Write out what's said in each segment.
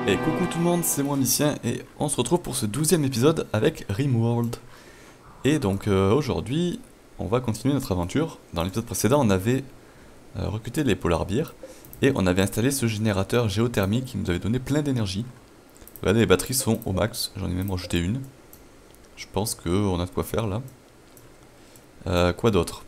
Et coucou tout le monde, c'est moi Micien et on se retrouve pour ce 12e épisode avec Rimworld. Et donc aujourd'hui, on va continuer notre aventure. Dans l'épisode précédent, on avait recruté les Polar Bears et on avait installé ce générateur géothermique qui nous avait donné plein d'énergie. Regardez, les batteries sont au max, j'en ai même rajouté une. Je pense qu'on a de quoi faire là. Quoi d'autre?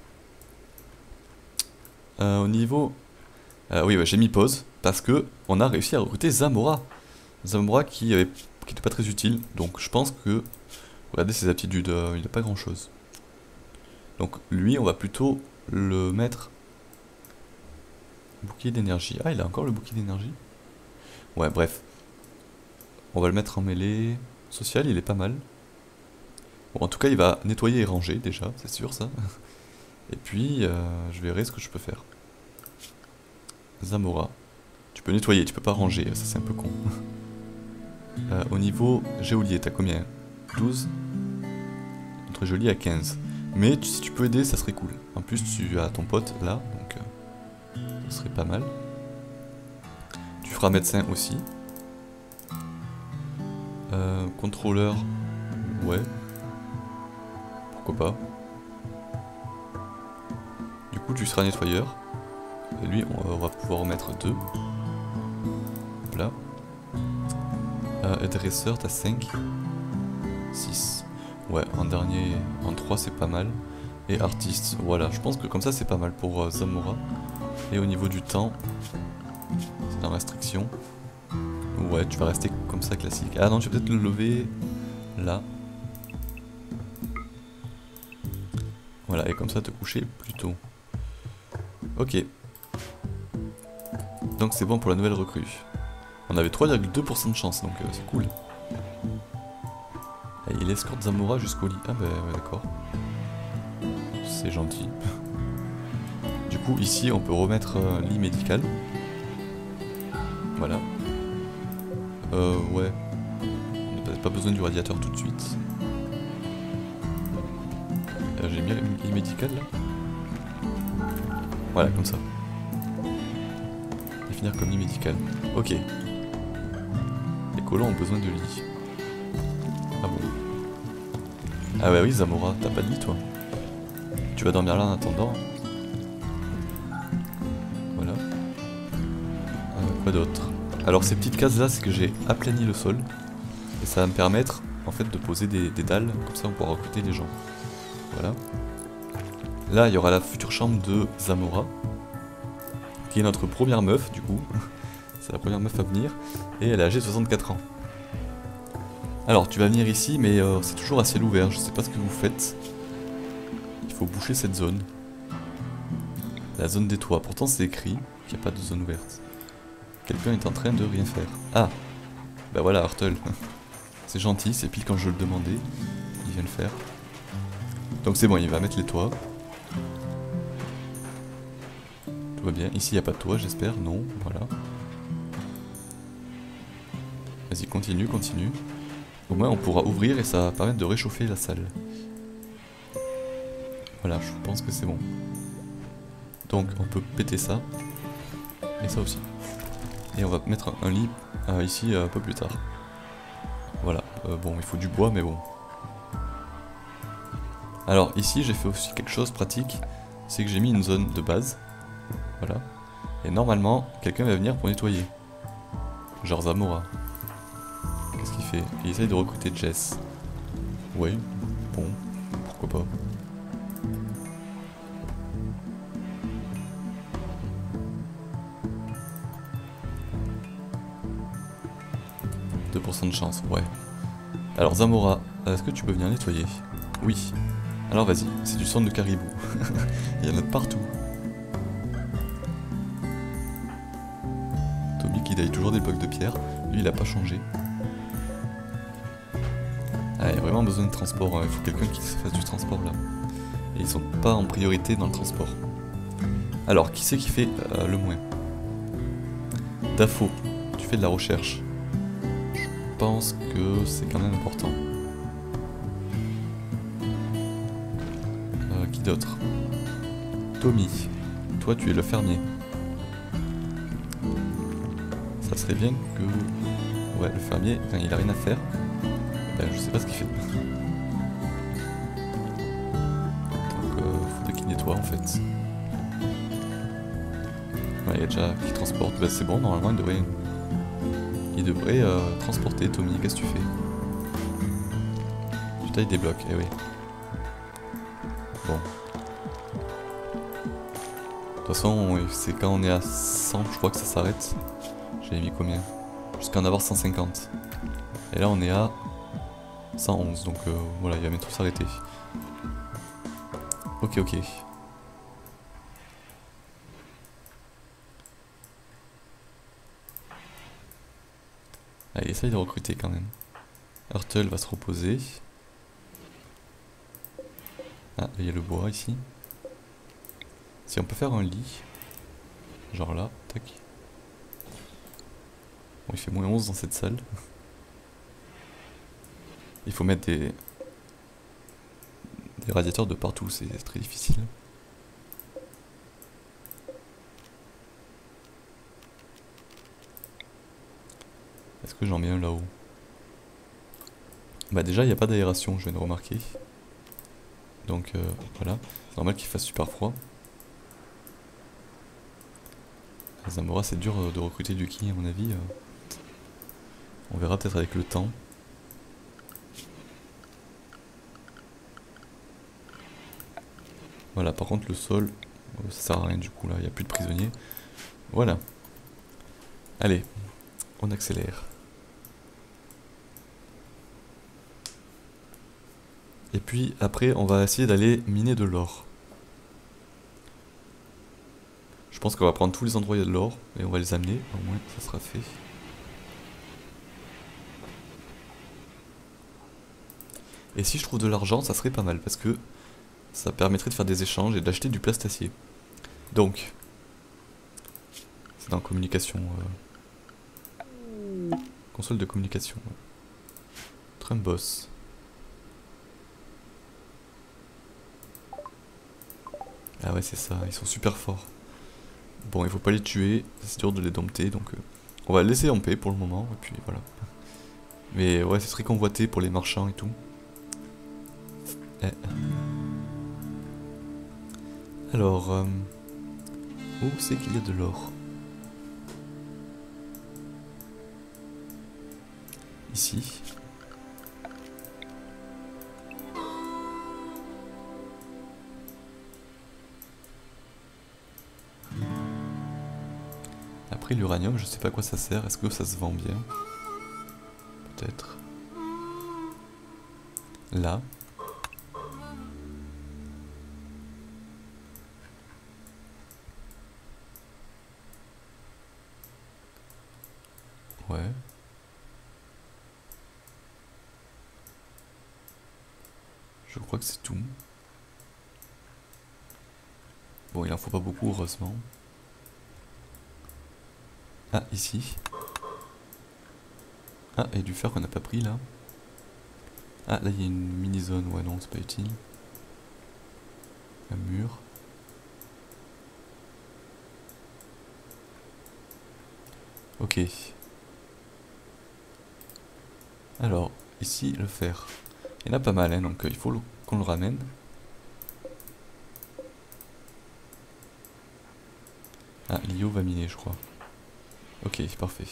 Au niveau... oui, j'ai mis pause parce que on a réussi à recruter Zamora. Zamora qui était pas très utile, donc je pense que... Regardez ses aptitudes, il n'a pas grand chose. Donc lui, on va plutôt le mettre... Bouclier d'énergie. Ah, il a encore le bouclier d'énergie. Ouais, bref. On va le mettre en mêlée. Social, il est pas mal. Bon, en tout cas, il va nettoyer et ranger déjà, c'est sûr ça. Et puis, je verrai ce que je peux faire. Zamora. Tu peux nettoyer, tu peux pas ranger, ça c'est un peu con. Au niveau géolier, t'as combien? 12. Notre geôlier à 15. Mais si tu peux aider, ça serait cool. En plus, tu as ton pote là, donc ça serait pas mal. Tu feras médecin aussi. Contrôleur, ouais. Pourquoi pas. Du coup, tu seras nettoyeur. Et lui, on va pouvoir en mettre 2. Là. Dresseur, t'as 5. 6. Ouais, en dernier, en 3 c'est pas mal. Et artiste, voilà, je pense que comme ça c'est pas mal pour Zamora. Et au niveau du temps, c'est en restriction. Ouais, tu vas rester comme ça classique. Ah non, tu vas peut-être le lever là. Voilà, et comme ça te coucher plus tôt. Ok. Donc c'est bon pour la nouvelle recrue. On avait 3,2% de chance, donc c'est cool. Et il escorte Zamora jusqu'au lit. Ah bah ouais, d'accord. C'est gentil. Du coup, ici, on peut remettre lit médical. Voilà. Ouais. On n'a pas besoin du radiateur tout de suite. J'ai mis lit médical là. Voilà, comme ça. Définir comme lit médical. Ok. Les colons ont besoin de lit. Ah bon. Ah bah oui, Zamora, t'as pas de lit toi. Tu vas dormir là en attendant. Voilà. Quoi d'autre? Alors ces petites cases là, c'est que j'ai aplani le sol. Et ça va me permettre en fait de poser des dalles. Comme ça on pourra recruter les gens. Voilà. Là il y aura la future chambre de Zamora. Qui est notre première meuf du coup. C'est la première meuf à venir. Et elle est âgée de 64 ans. Alors tu vas venir ici mais c'est toujours à ciel ouvert. Je sais pas ce que vous faites. Il faut boucher cette zone. La zone des toits. Pourtant c'est écrit qu'il n'y a pas de zone ouverte. Quelqu'un est en train de rien faire. Ah. Bah voilà Artel. C'est gentil, c'est pile quand je le demandais. Il vient le faire. Donc c'est bon, il va mettre les toits. Tout va bien. Ici il n'y a pas de toit j'espère. Non, voilà. Vas-y continue, continue. Au moins on pourra ouvrir et ça va permettre de réchauffer la salle. Voilà, je pense que c'est bon. Donc on peut péter ça. Et ça aussi. Et on va mettre un lit ici un peu plus tard. Voilà, bon il faut du bois mais bon. Alors ici j'ai fait aussi quelque chose de pratique. C'est que j'ai mis une zone de base. Voilà. Et normalement quelqu'un va venir pour nettoyer. Genre Zamora. Qu'est-ce qu'il fait? Il essaye de recruter Jess. Ouais, bon, pourquoi pas. % de chance, ouais. Alors Zamora, est-ce que tu peux venir nettoyer? Oui. Alors vas-y, c'est du sang de caribou. Il y en a de partout. Toby qui daille toujours des blocs de pierre. Lui il a pas changé. Ah, il y a vraiment besoin de transport, il faut quelqu'un qui se fasse du transport là. Et ils sont pas en priorité dans le transport. Alors, qui c'est qui fait le moins? Dafo, tu fais de la recherche. Je pense que c'est quand même important. Qui d'autre? Tommy, toi tu es le fermier. Ça serait bien que Ouais, le fermier, quand il a rien à faire, ben, je sais pas ce qu'il fait. Donc faudrait qu'il nettoie en fait. Ouais, il y a déjà qui transporte, ben, c'est bon, normalement il devrait transporter. Tommy, qu'est-ce que tu fais? Tu tailles des blocs, eh oui. Bon. De toute façon, c'est quand on est à 100, je crois que ça s'arrête. J'avais mis combien? Jusqu'à en avoir 150. Et là on est à 111, donc voilà, il va bientôt s'arrêter. Ok, ok. Allez, essaye de recruter quand même. Hurtle va se reposer. Ah, il y a le bois ici. Si on peut faire un lit. Genre là, tac. Bon, il fait moins 11 dans cette salle. Il faut mettre des radiateurs de partout, c'est très difficile. Est-ce que j'en mets un là-haut? Bah déjà il n'y a pas d'aération, je viens de remarquer. Donc voilà, c'est normal qu'il fasse super froid. À Zamora c'est dur de recruter du ki à mon avis. On verra peut-être avec le temps. Voilà, par contre le sol, ça sert à rien du coup là, il n'y a plus de prisonniers. Voilà. Allez, on accélère. Et puis après on va essayer d'aller miner de l'or. Je pense qu'on va prendre tous les endroits où il y a de l'or et on va les amener, au moins ça sera fait. Et si je trouve de l'argent, ça serait pas mal parce que ça permettrait de faire des échanges et d'acheter du plastacier. Donc, c'est dans communication. Console de communication. Trump boss. Ah ouais, c'est ça, ils sont super forts. Bon, il faut pas les tuer, c'est dur de les dompter, donc on va les laisser en paix pour le moment, et puis voilà. Mais ouais, c'est très convoité pour les marchands et tout. Alors, où c'est qu'il y a de l'or? Ici. Après l'uranium, je sais pas à quoi ça sert, est-ce que ça se vend bien? Peut-être. Là. Ouais. Je crois que c'est tout. Bon, il en faut pas beaucoup, heureusement. Ah, ici. Ah, et du fer qu'on n'a pas pris, là. Ah, là, il y a une mini-zone. Ouais, non, c'est pas utile. Un mur. Ok. Alors, ici, le fer. Il y en a pas mal, hein, donc il faut qu'on le ramène. Ah, Lio va miner, je crois. Ok, parfait.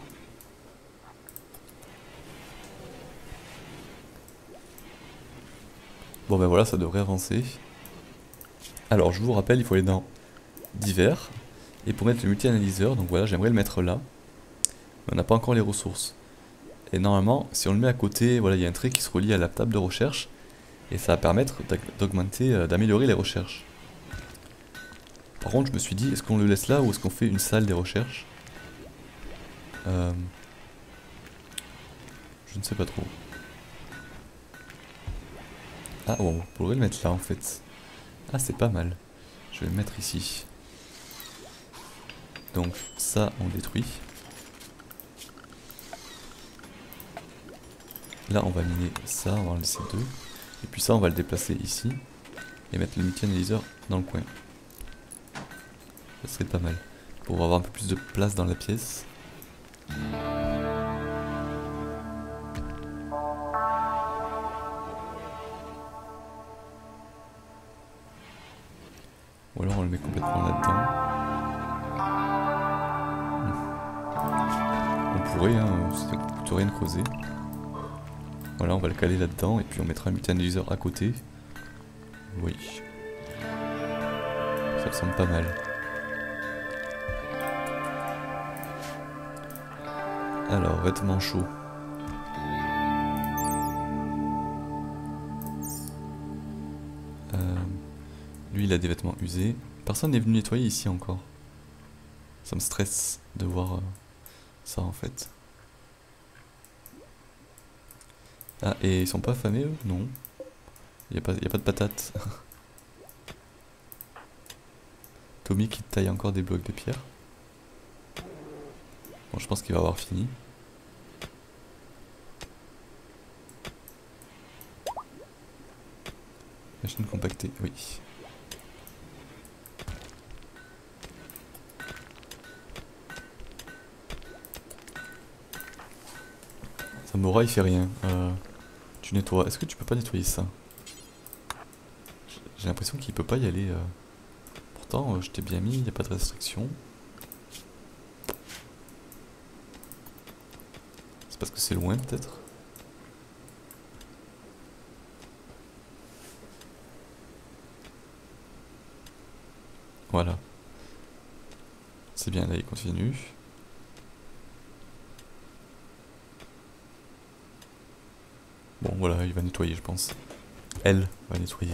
Bon ben voilà, ça devrait avancer. Alors, je vous rappelle, il faut aller dans divers. Et pour mettre le multi-analyseur, donc voilà, j'aimerais le mettre là. Mais on n'a pas encore les ressources. Et normalement, si on le met à côté, voilà, il y a un trait qui se relie à la table de recherche. Et ça va permettre d'augmenter, d'améliorer les recherches. Par contre, je me suis dit, est-ce qu'on le laisse là ou est-ce qu'on fait une salle des recherches? Je ne sais pas trop. Ah, bon, on pourrait le mettre là en fait. Ah, c'est pas mal. Je vais le mettre ici. Donc, ça, on détruit. Là, on va miner ça, on va en laisser deux. Et puis ça, on va le déplacer ici. Et mettre le multi-analyseur dans le coin. Ça serait pas mal. Pour avoir un peu plus de place dans la pièce. alors on le met complètement là-dedans. On pourrait, hein, ça coûte rien de creuser. Voilà, on va le caler là-dedans et puis on mettra un mutualiseur à côté. Oui. Ça ressemble pas mal. Alors, vêtements chauds. Lui, il a des vêtements usés. Personne n'est venu nettoyer ici encore. Ça me stresse de voir ça en fait. Ah, et ils sont pas affamés eux? Non. Y a pas de patates. Tommy qui taille encore des blocs de pierre. Bon, je pense qu'il va avoir fini. Machine compactée, oui. Samora il fait rien. Tu nettoies. Est-ce que tu peux pas nettoyer ça? J'ai l'impression qu'il peut pas y aller. Pourtant, je t'ai bien mis, il n'y a pas de restriction. C'est parce que c'est loin peut-être? Voilà. C'est bien, là il continue. Bon voilà, il va nettoyer je pense. Elle va nettoyer.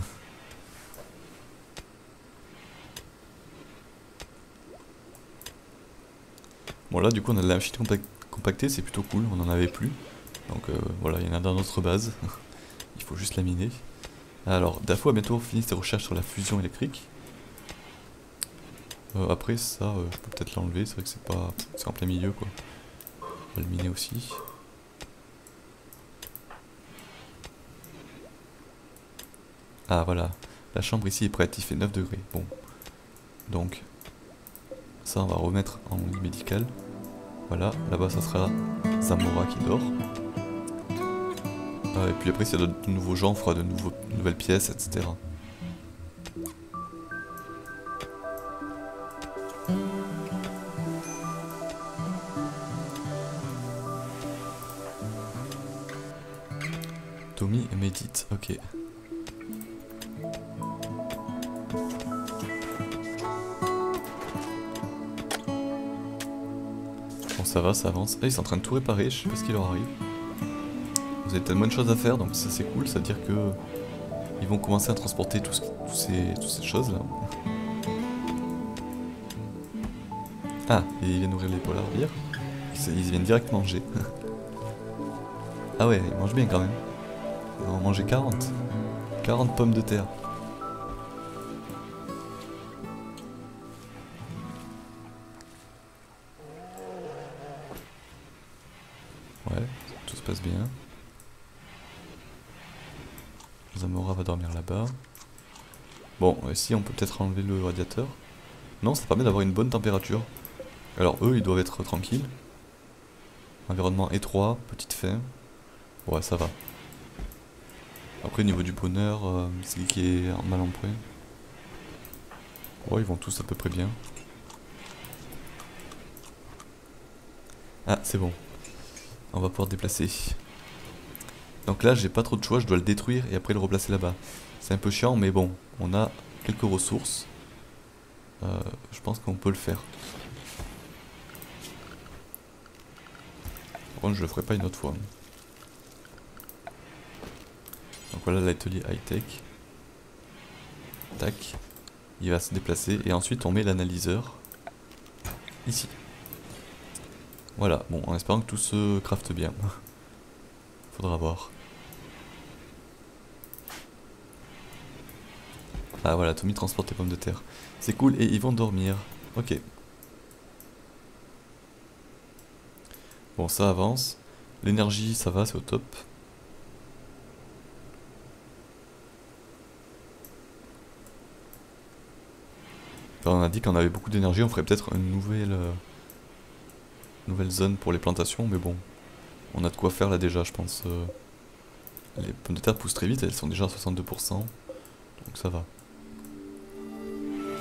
Bon là du coup on a de la machine compactée, c'est plutôt cool, on en avait plus. Donc voilà, il y en a dans notre base. Il faut juste la miner. Alors, Dafo a bientôt fini ses recherches sur la fusion électrique. Après ça, je peux peut-être l'enlever, c'est vrai que c'est pas... c'est en plein milieu quoi. On va le miner aussi. Ah voilà, la chambre ici est prête, il fait 9 degrés. Bon, donc ça on va remettre en lit médical. Voilà, là-bas ça sera Zamora qui dort. Et puis après s'il y a de nouveaux gens, on fera de nouvelles pièces, etc. Tommy médite, ok. Bon ça va, ça avance. Ah, ils sont en train de tout réparer, je sais pas ce qui leur arrive. Vous avez tellement de choses à faire, donc ça c'est cool, ça veut dire que ils vont commencer à transporter toutes ces choses là. Ah, et ils viennent nourrir les polarbières. Ils viennent direct manger. Ah ouais, ils mangent bien quand même. Ils vont en manger 40. 40 pommes de terre. Ouais, tout se passe bien. Zamora va dormir là-bas. Bon, ici on peut peut-être enlever le radiateur. Non, ça permet d'avoir une bonne température. Alors eux, ils doivent être tranquilles. Environnement étroit, petite faim. Ouais, ça va. Après, au niveau du bonheur, c'est qui est mal en point. Ouais, ils vont tous à peu près bien. Ah, c'est bon. On va pouvoir déplacer. Donc là, j'ai pas trop de choix, je dois le détruire et après le replacer là-bas. C'est un peu chiant, mais bon, on a quelques ressources. Je pense qu'on peut le faire. Par contre, je le ferai pas une autre fois. Donc voilà l'atelier high-tech. Tac. Il va se déplacer et ensuite on met l'analyseur ici. Voilà, bon, en espérant que tout se crafte bien. Faudra voir. Ah voilà, Tommy transporte les pommes de terre. C'est cool et ils vont dormir. Ok. Bon, ça avance. L'énergie, ça va, c'est au top. Alors, on a dit qu'on avait beaucoup d'énergie, on ferait peut-être une nouvelle zone pour les plantations, mais bon, on a de quoi faire là déjà, je pense. Les pommes de terre poussent très vite, elles sont déjà à 62%, donc ça va.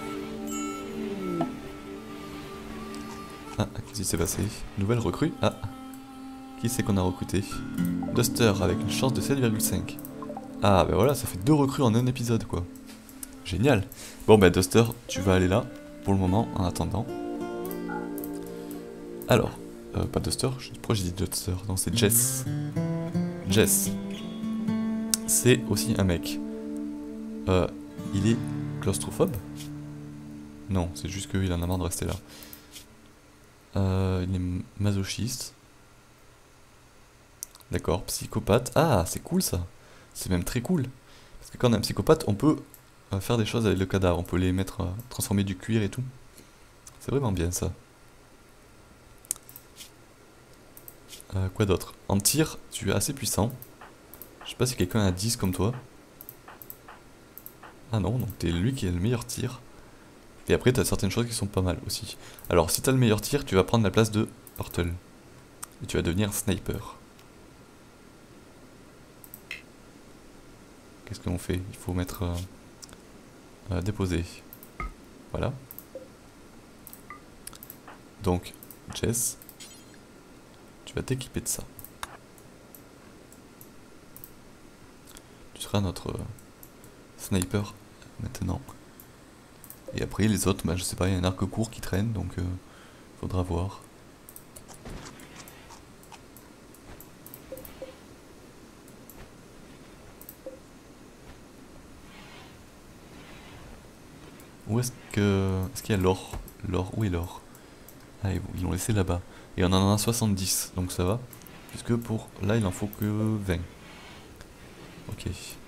Ah, qu'est-ce qui s'est passé? Nouvelle recrue? Ah. Qui c'est qu'on a recruté? Duster avec une chance de 7,5. Ah bah voilà, ça fait 2 recrues en un épisode quoi. Génial. Bon bah Duster, tu vas aller là, pour le moment, en attendant. Alors, pas Duster, pourquoi j'ai dit Duster? Non, c'est Jess. Jess. C'est aussi un mec. Il est claustrophobe? Non, c'est juste qu'il en a marre de rester là. Il est masochiste. D'accord, psychopathe. Ah, c'est cool ça. C'est même très cool. Parce que quand on est un psychopathe, on peut faire des choses avec le cadavre. On peut les mettre, transformer du cuir et tout. C'est vraiment bien ça. Quoi d'autre? En tir, tu es assez puissant. Je sais pas si quelqu'un a 10 comme toi. Ah non, donc t'es lui qui a le meilleur tir. Et après t'as certaines choses qui sont pas mal aussi. Alors si t'as le meilleur tir, tu vas prendre la place de Hurtle. Et tu vas devenir sniper. Qu'est-ce qu'on fait? Il faut mettre déposer. Voilà. Donc, Jess, tu vas t'équiper de ça. Tu seras notre sniper maintenant. Et après les autres, bah, je sais pas, il y a un arc court qui traîne, donc faudra voir. Où est-ce que... Est-ce qu'il y a l'or? L'or, où est l'or? Ah, ils l'ont laissé là-bas. Et on en a 70, donc ça va. Puisque pour là, il en faut que 20. Ok.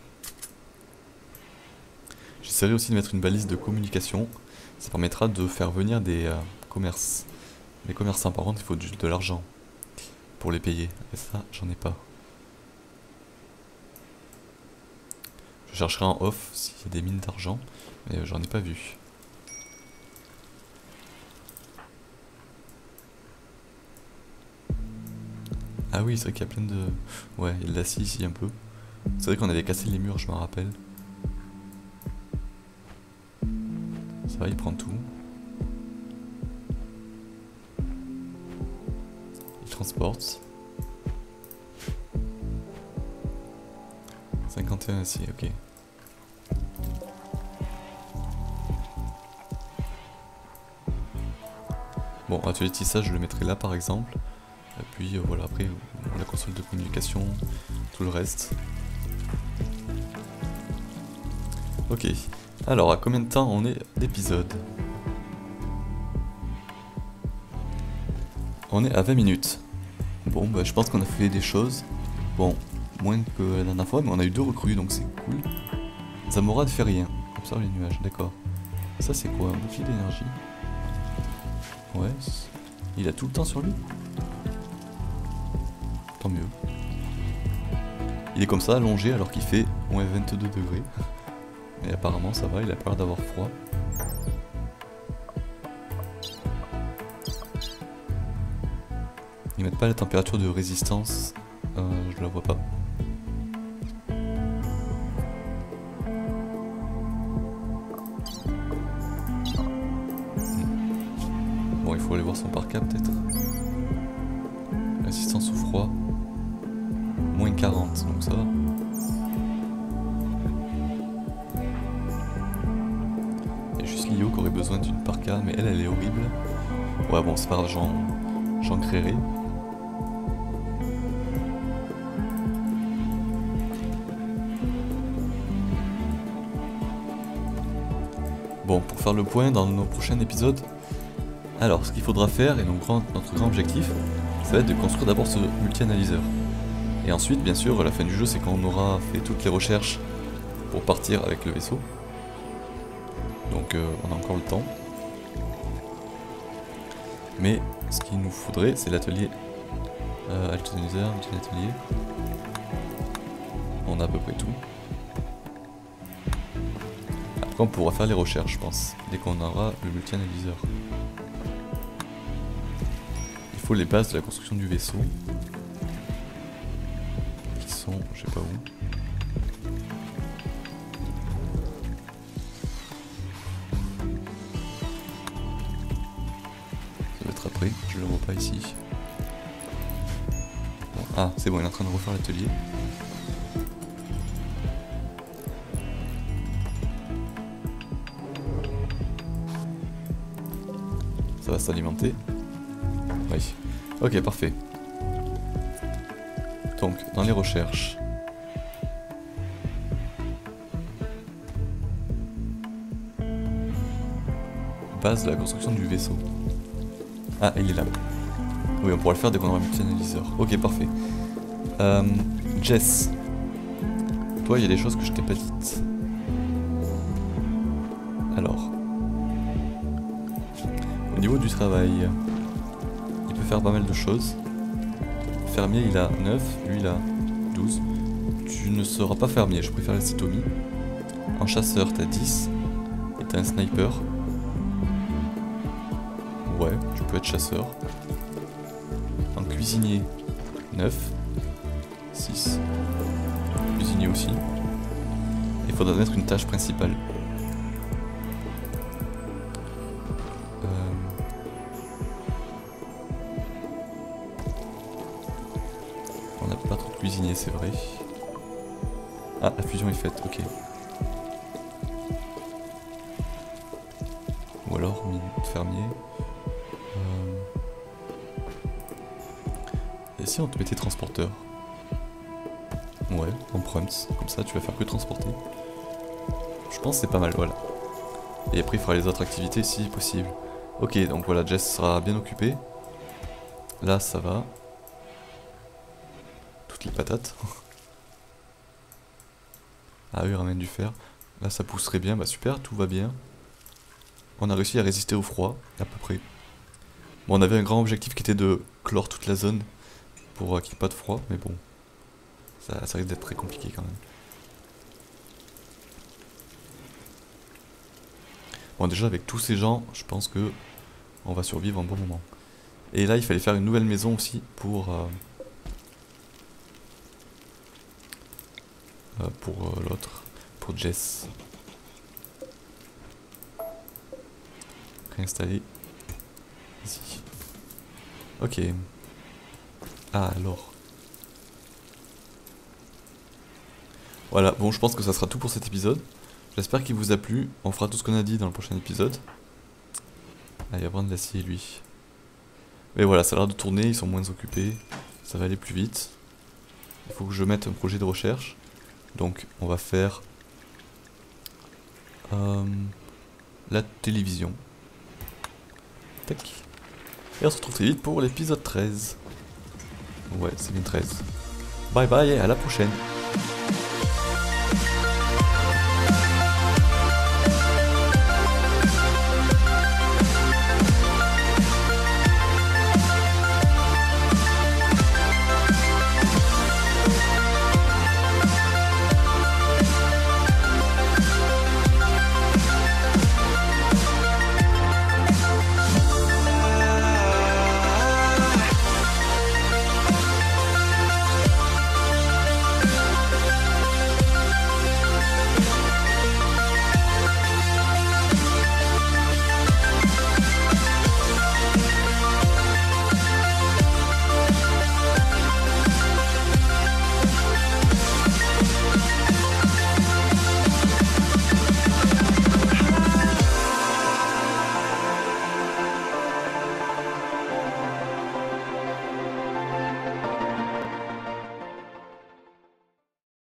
J'essaierai aussi de mettre une balise de communication. Ça permettra de faire venir des commerces. Les commerçants, par contre, il faut de l'argent pour les payer. Et ça, j'en ai pas. Je chercherai en off s'il y a des mines d'argent. Mais j'en ai pas vu. Ah oui, c'est vrai qu'il y a plein de... Ouais, il y a de l'acier ici un peu. C'est vrai qu'on avait cassé les murs, je m'en rappelle. Ça va, il prend tout. Il transporte. 51 acier, ok. Bon, atelier de tissage, je le mettrai là par exemple. Et puis voilà, après la console de communication, tout le reste. Ok. Alors, à combien de temps on est d'épisode? On est à 20 minutes. Bon, bah je pense qu'on a fait des choses. Bon, moins que la dernière fois, mais on a eu 2 recrues, donc c'est cool. Zamora ne fait rien. Observe les nuages, d'accord. Ça c'est quoi? Un bouclier d'énergie? Ouais, il a tout le temps sur lui. Tant mieux. Il est comme ça, allongé, alors qu'il fait moins 22 degrés. Mais apparemment ça va, il a peur d'avoir froid. Ils mettent pas la température de résistance, je la vois pas. Bon, il faut aller voir son parka peut-être. Résistance au froid. Moins 40, donc ça va. Il y a juste Lio qui aurait besoin d'une parka, mais elle est horrible. Ouais, bon, c'est pas grave, j'en créerai. Bon, pour faire le point dans nos prochains épisodes, alors ce qu'il faudra faire, et notre grand objectif, ça va être de construire d'abord ce multi-analyseur. Et ensuite, bien sûr, à la fin du jeu, c'est quand on aura fait toutes les recherches pour partir avec le vaisseau. Donc on a encore le temps. Mais ce qu'il nous faudrait, c'est l'atelier multi-analyseur, multi-atelier. On a à peu près tout. Après on pourra faire les recherches, je pense, dès qu'on aura le multi-analyseur. Il faut les bases de la construction du vaisseau. Qui sont, je sais pas où. Ça doit être l'autre après, je le vois pas ici. Bon, ah, c'est bon, il est en train de refaire l'atelier. Ça va s'alimenter. Oui. Ok, parfait. Donc, dans les recherches. Base de la construction du vaisseau. Ah, il est là. Oui, on pourra le faire dès qu'on aura un petit analyseur. Ok, parfait. Jess. Toi, il y a des choses que je t'ai pas dites. Alors. Au niveau du travail, il peut faire pas mal de choses. Fermier, il a 9, lui, il a 12. Tu ne seras pas fermier, je préfère laisser Tommy. En chasseur, t'as 10. Et t'as un sniper. Ouais, tu peux être chasseur. En cuisinier, 9. 6. Cuisinier aussi. Il faudra mettre une tâche principale. On n'a pas trop de cuisinier, c'est vrai. Ah, la fusion est faite, ok. Ou alors, mine fermier. Et si on te mettait transporteur? Ouais, en prompts, comme ça tu vas faire que transporter. Je pense que c'est pas mal, voilà. Et après il fera les autres activités si possible. Ok, donc voilà, Jess sera bien occupée. Là ça va. Toutes les patates. Ah oui, ramène du fer. Là ça pousserait bien, bah super, tout va bien. On a réussi à résister au froid, à peu près. Bon, on avait un grand objectif qui était de clore toute la zone pour qu'il n'y ait pas de froid, mais bon. Ça risque d'être très compliqué quand même. Bon, déjà avec tous ces gens, je pense que on va survivre un bon moment. Et là, il fallait faire une nouvelle maison aussi pour l'autre, pour Jess. Réinstaller ici. Ok. Ah alors. Voilà, bon, je pense que ça sera tout pour cet épisode. J'espère qu'il vous a plu. On fera tout ce qu'on a dit dans le prochain épisode. Ah, il y a Brand l'acier, lui. Mais voilà, ça a l'air de tourner, ils sont moins occupés. Ça va aller plus vite. Il faut que je mette un projet de recherche. Donc, on va faire la télévision. Tac. Et on se retrouve très vite pour l'épisode 13. Ouais, c'est bien 13. Bye bye et à la prochaine.